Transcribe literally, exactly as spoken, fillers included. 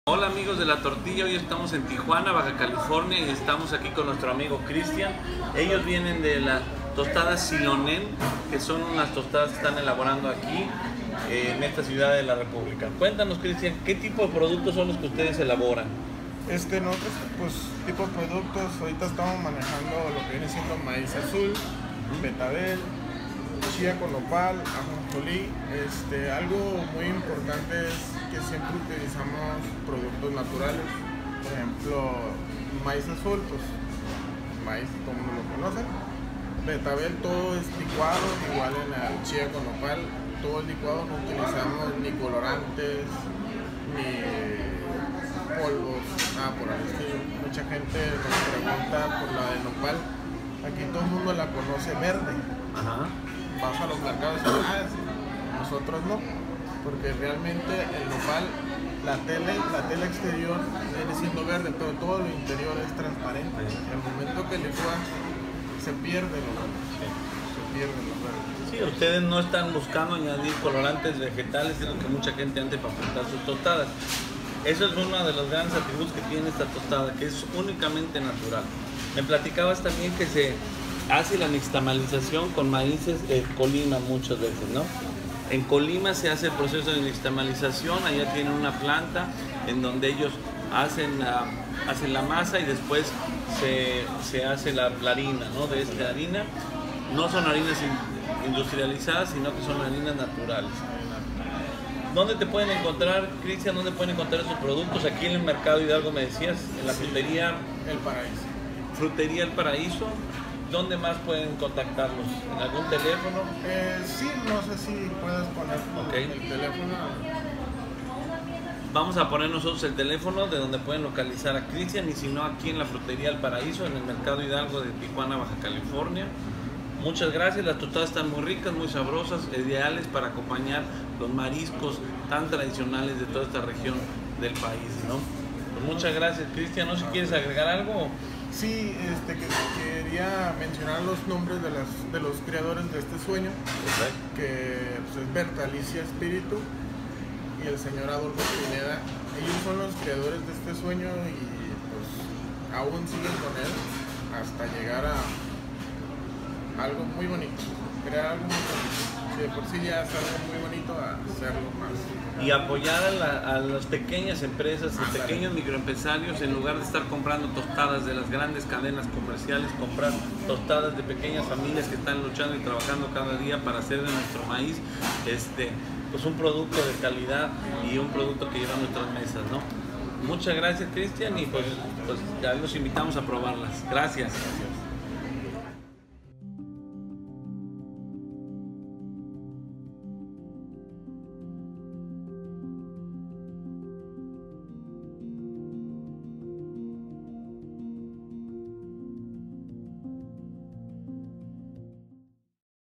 Hola amigos de La Tortilla, hoy estamos en Tijuana, Baja California y estamos aquí con nuestro amigo Cristian. Ellos vienen de las tostadas Silonen, que son unas tostadas que están elaborando aquí eh, en esta ciudad de la República. Cuéntanos, Cristian, ¿qué tipo de productos son los que ustedes elaboran? Este, nosotros, pues, tipo de productos, ahorita estamos manejando lo que viene siendo maíz azul, betabel, chía con nopal, ajonjolí. Este, algo muy importante es que siempre utilizamos productos naturales. Por ejemplo, maíz azul, pues, maíz como lo conocen. Betabel, todo es licuado, igual en la chía con nopal, todo es licuado, no utilizamos ni colorantes, ni polvos, nada por el estilo. Mucha gente nos pregunta por la de nopal. Aquí todo el mundo la conoce verde. Ajá. Vas a los mercados y ah, nosotros no, porque realmente el nopal, la tela, la tela exterior viene siendo verde, pero todo lo interior es transparente. El momento que licúan se pierde lo verde. Se pierde lo verde. Sí, ustedes no están buscando añadir colorantes vegetales, es lo que mucha gente hace para preparar sus tostadas. Eso es uno de los grandes atributos que tiene esta tostada, que es únicamente natural. Me platicabas también que se hace la nixtamalización con maíces de Colima muchas veces, ¿no? En Colima se hace el proceso de nixtamalización, allá tienen una planta en donde ellos hacen la, hacen la masa y después se, se hace la, la harina, ¿no? De esta harina. No son harinas industrializadas, sino que son harinas naturales. ¿Dónde te pueden encontrar, Cristian? ¿Dónde pueden encontrar esos productos? Aquí en el Mercado Hidalgo me decías, en la Sí, frutería El Paraíso. Frutería El Paraíso. ¿Dónde más pueden contactarlos? ¿En algún teléfono? Eh, sí, no sé si puedes poner Okay. el teléfono. Vamos a poner nosotros el teléfono de donde pueden localizar a Cristian, y si no, aquí en la Frutería El Paraíso, en el Mercado Hidalgo de Tijuana, Baja California. Muchas gracias, las tostadas están muy ricas, muy sabrosas, ideales para acompañar los mariscos tan tradicionales de toda esta región del país, ¿no? Pues muchas gracias, Cristian. No sé si quieres agregar algo. Sí, este, que quería mencionar los nombres de, las, de los creadores de este sueño, que pues, es Berta Alicia Espíritu y el señor Adolfo Pineda. Ellos son los creadores de este sueño y pues aún siguen con él hasta llegar a algo muy bonito, crear algo muy bonito. De por sí ya es algo muy bonito, a hacerlo más. Y apoyar a, la, a las pequeñas empresas y pequeños microempresarios, en lugar de estar comprando tostadas de las grandes cadenas comerciales, comprar tostadas de pequeñas familias que están luchando y trabajando cada día para hacer de nuestro maíz este, pues un producto de calidad y un producto que lleva a nuestras mesas, ¿no? Muchas gracias, Cristian, y pues, pues ya los invitamos a probarlas. Gracias. Gracias.